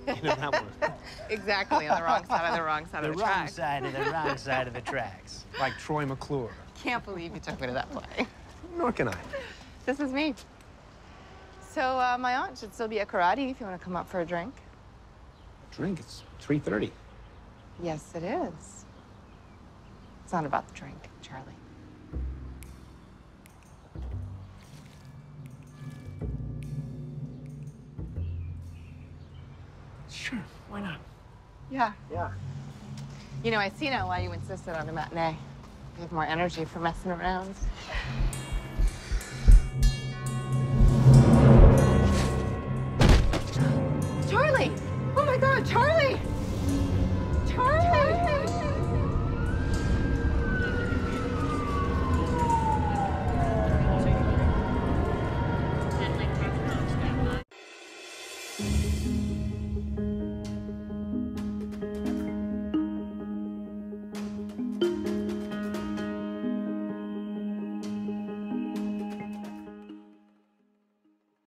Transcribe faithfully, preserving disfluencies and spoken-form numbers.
You know that one. Exactly, on the wrong side of the wrong side the of the wrong tracks. side of the wrong side of the tracks. Like Troy McClure. Can't believe you took me to that play. Nor can I. This is me. So uh, my aunt should still be at karate if you want to come up for a drink. Drink, it's three thirty. Yes, it is. It's not about the drink, Charlie. Sure, why not? Yeah. Yeah. You know, I see now why you insisted on a matinee. You have more energy for messing around. Charlie! Oh my God, Charlie! Charlie!